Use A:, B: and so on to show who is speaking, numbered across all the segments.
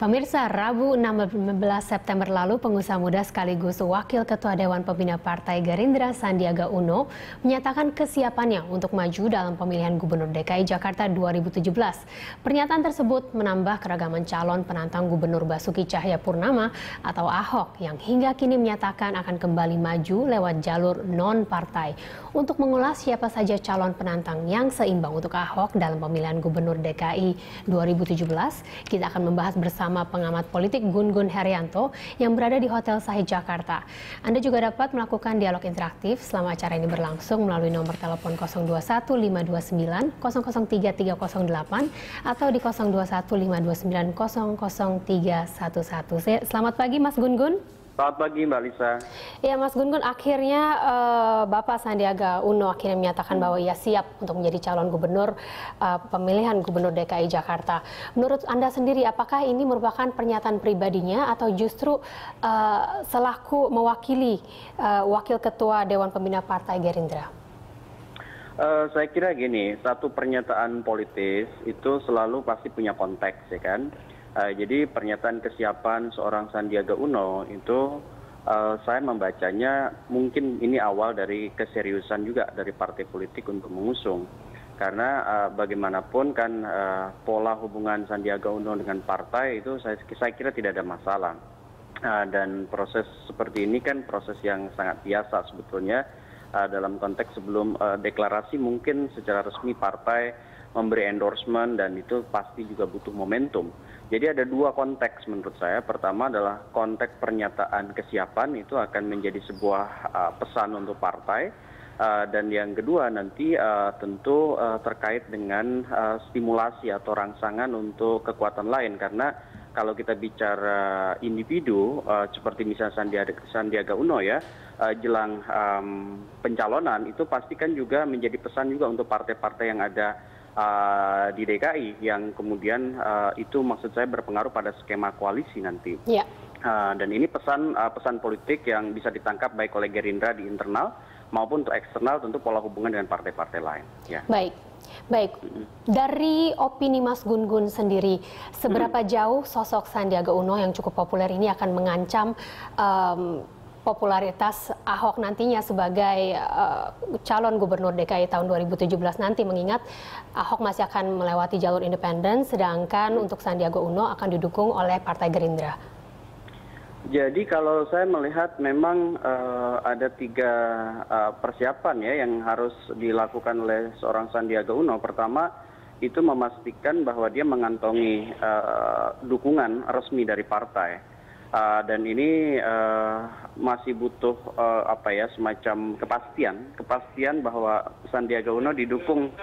A: Pemirsa, Rabu 16 September lalu, pengusaha muda sekaligus Wakil Ketua Dewan Pembina Partai Gerindra Sandiaga Uno menyatakan kesiapannya untuk maju dalam pemilihan Gubernur DKI Jakarta 2017. Pernyataan tersebut menambah keragaman calon penantang Gubernur Basuki Cahayapurnama atau Ahok yang hingga kini menyatakan akan kembali maju lewat jalur non-partai. Untuk mengulas siapa saja calon penantang yang seimbang untuk Ahok dalam pemilihan Gubernur DKI 2017, kita akan membahas bersama pengamat politik Gun-Gun Herianto yang berada di Hotel Sahid Jakarta. Anda juga dapat melakukan dialog interaktif selama acara ini berlangsung melalui nomor telepon 021 529 003 308 atau di 021 529 00311. Selamat pagi Mas Gun-Gun.
B: Selamat pagi Mbak Lisa.
A: Ya Mas Gun-Gun, akhirnya Bapak Sandiaga Uno akhirnya menyatakan bahwa ia siap untuk menjadi calon gubernur pemilihan Gubernur DKI Jakarta. Menurut Anda sendiri, apakah ini merupakan pernyataan pribadinya atau justru selaku mewakili Wakil Ketua Dewan Pembina Partai Gerindra?
B: Saya kira gini, satu pernyataan politis itu selalu pasti punya konteks, ya kan? Jadi pernyataan kesiapan seorang Sandiaga Uno itu saya membacanya mungkin ini awal dari keseriusan juga dari partai politik untuk mengusung. Karena bagaimanapun kan pola hubungan Sandiaga Uno dengan partai itu saya kira tidak ada masalah. Dan proses seperti ini kan proses yang sangat biasa sebetulnya dalam konteks sebelum deklarasi mungkin secara resmi partai memberi endorsement dan itu pasti juga butuh momentum. Jadi ada dua konteks menurut saya. Pertama adalah konteks pernyataan kesiapan itu akan menjadi sebuah pesan untuk partai. Dan yang kedua nanti tentu terkait dengan stimulasi atau rangsangan untuk kekuatan lain. Karena kalau kita bicara individu seperti misalnya Sandiaga Uno ya, jelang pencalonan itu pasti kan juga menjadi pesan juga untuk partai-partai yang ada di DKI yang kemudian itu maksud saya berpengaruh pada skema koalisi nanti. Ya. Dan ini pesan politik yang bisa ditangkap baik oleh Gerindra di internal maupun untuk eksternal tentu pola hubungan dengan partai-partai lain. Ya.
A: Baik. Dari opini Mas Gun-Gun sendiri, seberapa jauh sosok Sandiaga Uno yang cukup populer ini akan mengancam popularitas Ahok nantinya sebagai calon gubernur DKI tahun 2017 nanti, mengingat Ahok masih akan melewati jalur independen, sedangkan untuk Sandiaga Uno akan didukung oleh Partai Gerindra.
B: Jadi kalau saya melihat memang ada tiga persiapan ya yang harus dilakukan oleh seorang Sandiaga Uno. Pertama itu memastikan bahwa dia mengantongi dukungan resmi dari partai. Dan ini masih butuh semacam kepastian bahwa Sandiaga Uno didukung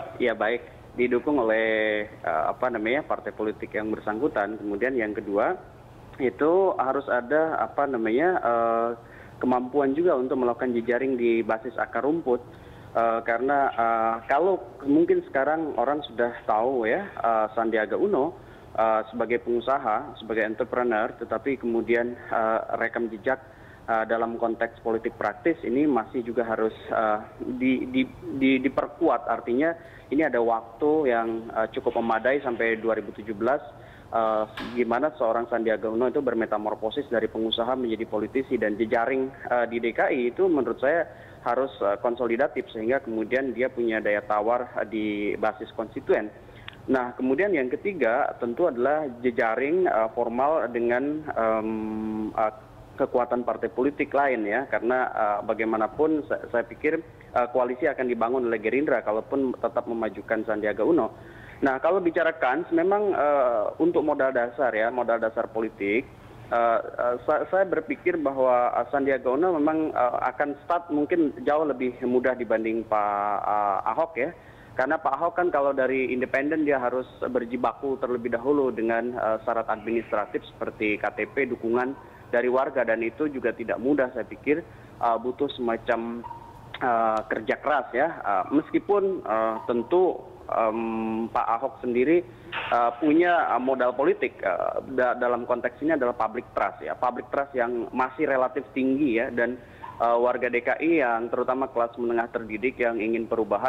B: oleh partai politik yang bersangkutan. Kemudian yang kedua itu harus ada kemampuan juga untuk melakukan jejaring di basis akar rumput. Karena kalau mungkin sekarang orang sudah tahu ya Sandiaga Uno sebagai pengusaha, sebagai entrepreneur, tetapi kemudian rekam jejak dalam konteks politik praktis ini masih juga harus diperkuat. Artinya ini ada waktu yang cukup memadai sampai 2017 gimana seorang Sandiaga Uno itu bermetamorfosis dari pengusaha menjadi politisi, dan jejaring di DKI itu menurut saya harus konsolidatif sehingga kemudian dia punya daya tawar di basis konstituen. Nah, kemudian yang ketiga tentu adalah jejaring formal dengan kekuatan partai politik lain ya, karena bagaimanapun saya pikir koalisi akan dibangun oleh Gerindra kalaupun tetap memajukan Sandiaga Uno. Nah, kalau bicara kans, memang untuk modal dasar politik, saya berpikir bahwa Sandiaga Uno memang akan start mungkin jauh lebih mudah dibanding Pak Ahok ya. Karena Pak Ahok kan kalau dari independen dia harus berjibaku terlebih dahulu dengan syarat administratif seperti KTP, dukungan dari warga, dan itu juga tidak mudah saya pikir, butuh semacam kerja keras ya. Meskipun tentu Pak Ahok sendiri punya modal politik dalam konteks ini adalah public trust ya, public trust yang masih relatif tinggi ya, dan warga DKI yang terutama kelas menengah terdidik yang ingin perubahan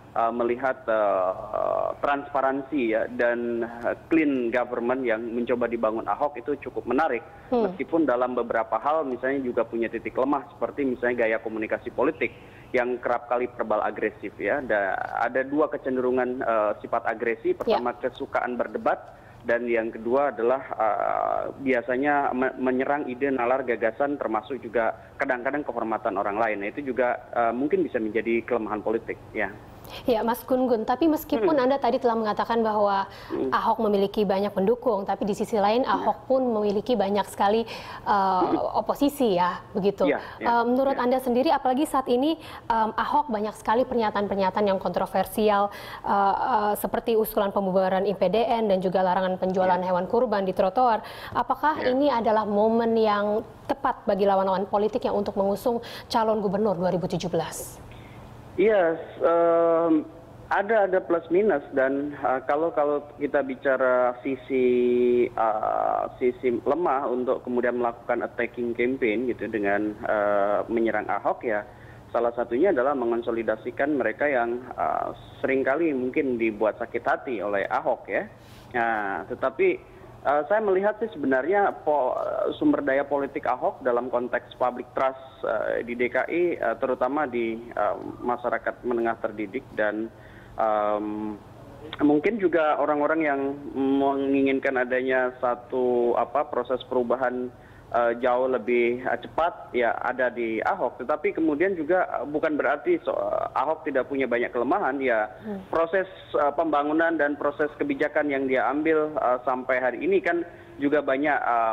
B: melihat transparansi ya dan clean government yang mencoba dibangun Ahok itu cukup menarik. Meskipun dalam beberapa hal misalnya juga punya titik lemah seperti misalnya gaya komunikasi politik yang kerap kali verbal agresif ya. Ada dua kecenderungan sifat agresi. Pertama kesukaan berdebat dan yang kedua adalah biasanya menyerang ide, nalar, gagasan termasuk juga kadang-kadang kehormatan orang lain. Nah, itu juga mungkin bisa menjadi kelemahan politik ya.
A: Ya, Mas Gun-Gun, tapi meskipun Anda tadi telah mengatakan bahwa Ahok memiliki banyak pendukung, tapi di sisi lain Ahok pun memiliki banyak sekali oposisi ya, begitu. Menurut Anda sendiri, apalagi saat ini Ahok banyak sekali pernyataan-pernyataan yang kontroversial seperti usulan pembubaran IPDN dan juga larangan penjualan hewan kurban di trotoar. Apakah ini adalah momen yang tepat bagi lawan-lawan politik yang untuk mengusung calon gubernur 2017?
B: Iya, ada plus minus dan kalau kita bicara sisi lemah untuk kemudian melakukan attacking campaign gitu dengan menyerang Ahok ya, salah satunya adalah mengonsolidasikan mereka yang seringkali mungkin dibuat sakit hati oleh Ahok ya. Nah, tetapi saya melihat sih sebenarnya sumber daya politik Ahok dalam konteks public trust di DKI terutama di masyarakat menengah terdidik dan mungkin juga orang-orang yang menginginkan adanya satu proses perubahan jauh lebih cepat ya ada di Ahok, tetapi kemudian juga bukan berarti Ahok tidak punya banyak kelemahan ya. Proses pembangunan dan proses kebijakan yang dia ambil sampai hari ini kan juga banyak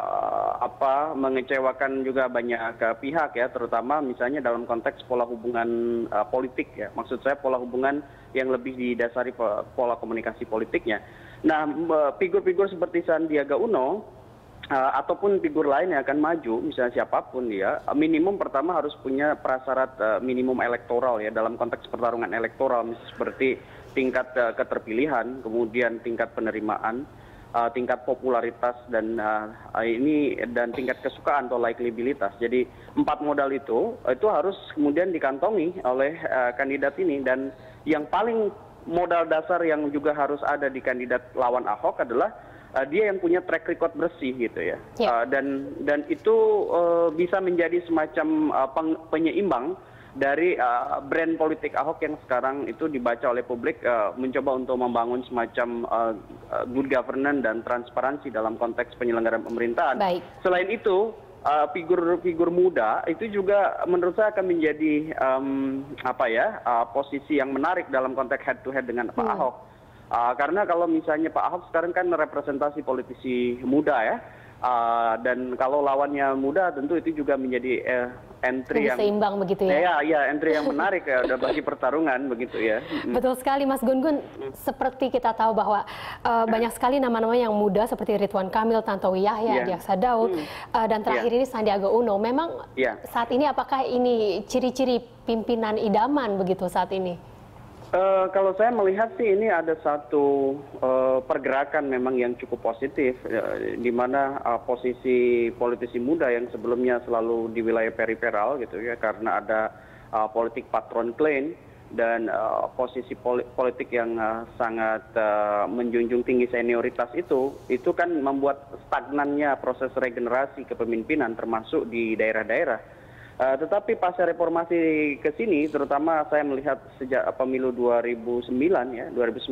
B: mengecewakan juga banyak pihak ya, terutama misalnya dalam konteks pola hubungan politik ya. Maksud saya pola hubungan yang lebih didasari pola komunikasi politiknya. Nah, figur-figur seperti Sandiaga Uno ataupun figur lain yang akan maju, misalnya siapapun dia, minimum pertama harus punya prasyarat minimum elektoral ya dalam konteks pertarungan elektoral, misalnya seperti tingkat keterpilihan, kemudian tingkat penerimaan, tingkat popularitas dan tingkat kesukaan atau likabilitas. Jadi 4 modal itu harus kemudian dikantongi oleh kandidat ini, dan yang paling modal dasar yang juga harus ada di kandidat lawan Ahok adalah dia yang punya track record bersih gitu ya. Dan itu bisa menjadi semacam penyeimbang dari brand politik Ahok yang sekarang itu dibaca oleh publik mencoba untuk membangun semacam good governance dan transparansi dalam konteks penyelenggaraan pemerintahan. Selain itu figur-figur muda itu juga menurut saya akan menjadi posisi yang menarik dalam konteks head to head dengan Pak Ahok. Karena kalau misalnya Pak Ahok sekarang kan representasi politisi muda ya, dan kalau lawannya muda tentu itu juga menjadi entry yang
A: seimbang begitu ya.
B: Ya, entry yang menarik ya bagi pertarungan begitu ya.
A: Betul sekali Mas Gun-Gun. Seperti kita tahu bahwa banyak sekali nama-nama yang muda seperti Ridwan Kamil, Tantowi Yahya, Diaksa Daud, dan terakhir ini Sandiaga Uno. Memang saat ini apakah ini ciri-ciri pimpinan idaman begitu saat ini?
B: Kalau saya melihat sih ini ada satu pergerakan memang yang cukup positif, di mana posisi politisi muda yang sebelumnya selalu di wilayah periferal gitu ya, karena ada politik patron claim dan posisi politik yang sangat menjunjung tinggi senioritas itu kan membuat stagnannya proses regenerasi kepemimpinan termasuk di daerah-daerah. Tetapi pasca reformasi ke sini, terutama saya melihat sejak pemilu 2009 ya,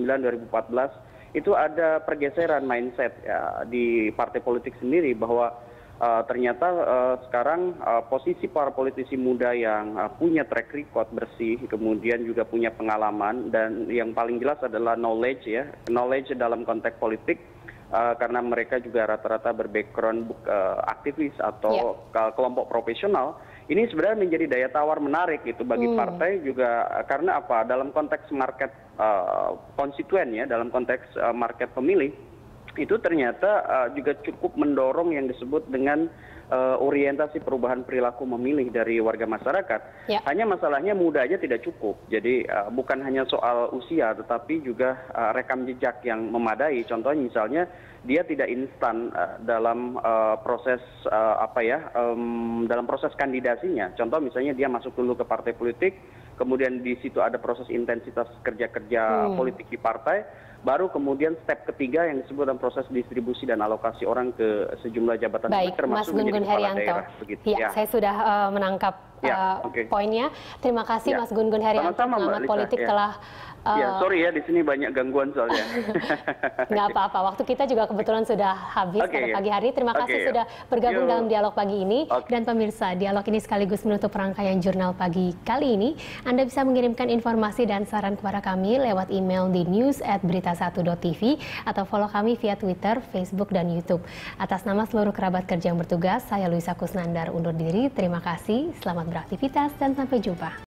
B: 2009-2014 itu ada pergeseran mindset ya di partai politik sendiri bahwa ternyata sekarang posisi para politisi muda yang punya track record bersih, kemudian juga punya pengalaman dan yang paling jelas adalah knowledge ya, knowledge dalam konteks politik. Karena mereka juga rata-rata berbackground aktivis atau kelompok profesional, ini sebenarnya menjadi daya tawar menarik itu bagi partai juga karena apa? Dalam konteks market konstituen ya, dalam konteks market pemilih itu ternyata juga cukup mendorong yang disebut dengan orientasi perubahan perilaku memilih dari warga masyarakat. Hanya masalahnya muda aja tidak cukup. Jadi bukan hanya soal usia, tetapi juga rekam jejak yang memadai. Contohnya misalnya dia tidak instan dalam proses dalam proses kandidasinya. Contoh misalnya dia masuk dulu ke partai politik, kemudian di situ ada proses intensitas kerja-kerja politik di partai, baru kemudian step ketiga yang disebut dalam proses distribusi dan alokasi orang ke sejumlah jabatan
A: Baik, Mas
B: termasuk menjadi
A: Gun-Gun
B: kepala
A: Herianto.
B: daerah. Begitu.
A: Ya, saya sudah menangkap poinnya. Terima kasih Mas Gun-Gun Herianto,
B: Sama-sama, Mbak
A: pengamat
B: Lisa.
A: politik telah
B: sorry ya, di sini banyak gangguan soalnya.
A: nggak apa-apa, waktu kita juga kebetulan sudah habis pada pagi hari. Terima kasih sudah bergabung dalam dialog pagi ini. Dan pemirsa, dialog ini sekaligus menutup rangkaian jurnal pagi kali ini. Anda bisa mengirimkan informasi dan saran kepada kami lewat email di news@berita1.tv atau follow kami via Twitter, Facebook, dan YouTube. Atas nama seluruh kerabat kerja yang bertugas, saya Luisa Kusnandar undur diri. Terima kasih, selamat beraktivitas, dan sampai jumpa.